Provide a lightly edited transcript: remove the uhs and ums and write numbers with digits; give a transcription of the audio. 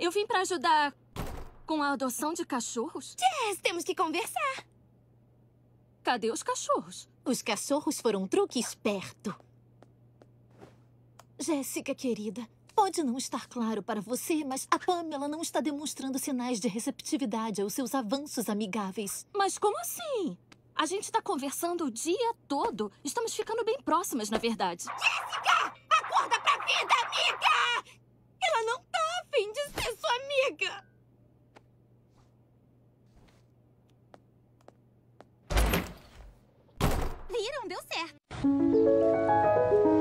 Eu vim pra ajudar com a adoção de cachorros. Jess, temos que conversar. Cadê os cachorros? Os cachorros foram um truque esperto. Jéssica, querida, pode não estar claro para você, mas a Pamela não está demonstrando sinais de receptividade aos seus avanços amigáveis. Mas como assim? A gente tá conversando o dia todo. Estamos ficando bem próximas, na verdade. Jéssica! Acorda pra vida, amiga! Ela não tá a fim de ser sua amiga! Viram? Deu certo.